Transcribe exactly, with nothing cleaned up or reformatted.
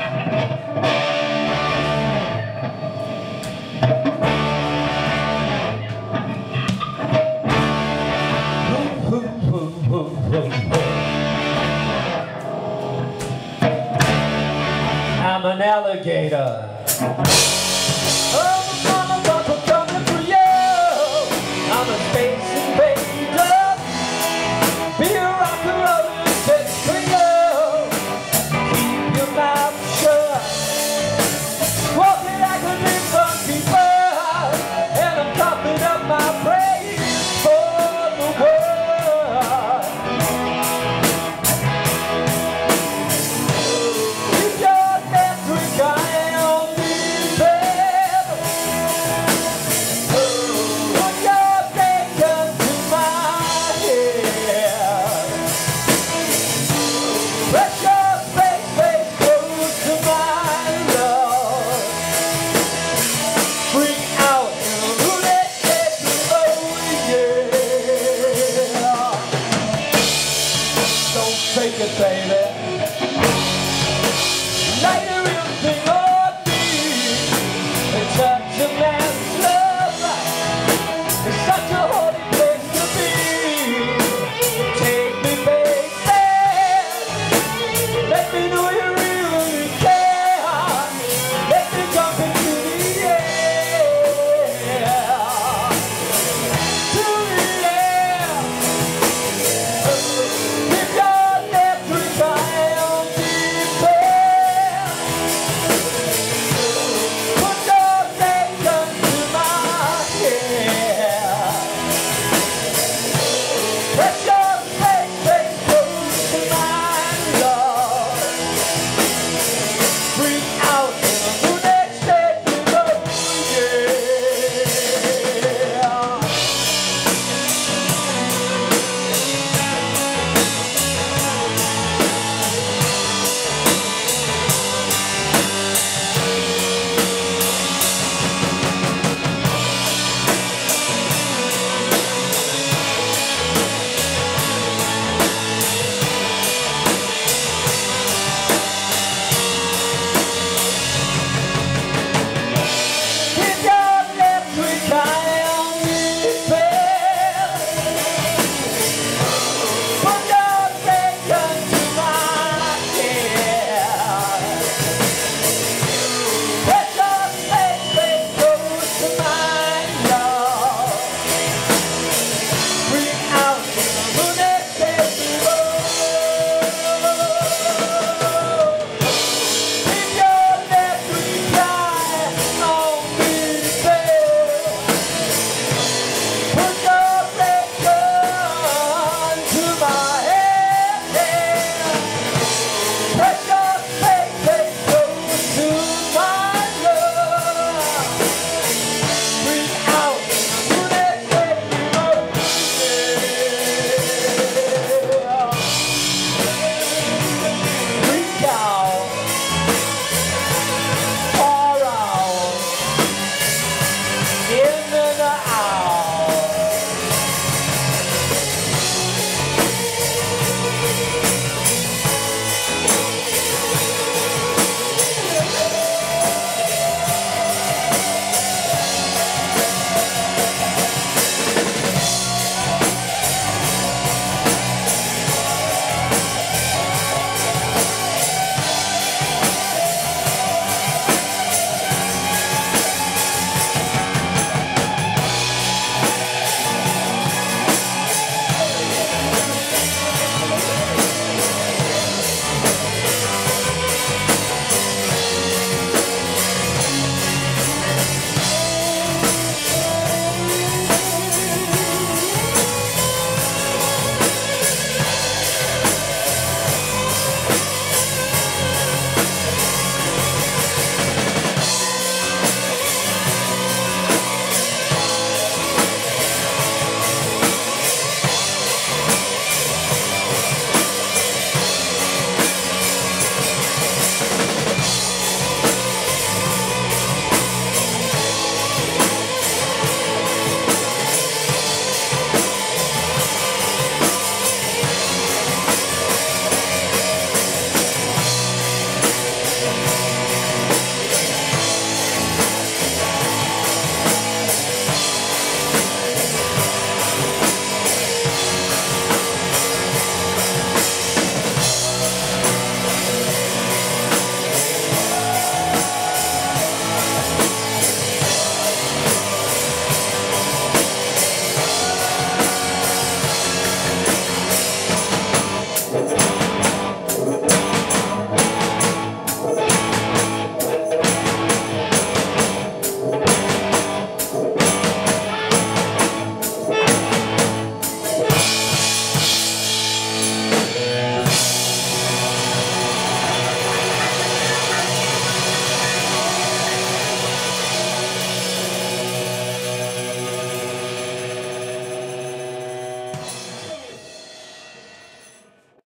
I'm an alligator. Oh, mama, papa, coming for you. I'm a space invader. Be a rock and roller, set for you. Keep your mouth shut. Walking like a big funky bird, and I'm coughing up my praise for the world. Take it, baby. Light a real thing on me. And touch a man's love life. It's such a holy place to be. Take me, baby. Let me know you're